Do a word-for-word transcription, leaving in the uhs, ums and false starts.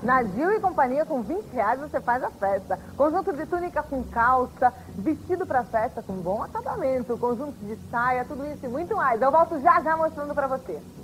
Na Gil e Companhia, com vinte reais você faz a festa. Conjunto de túnica com calça, vestido pra festa com bom acabamento, conjunto de saia, tudo isso e muito mais. Eu volto já já mostrando pra você.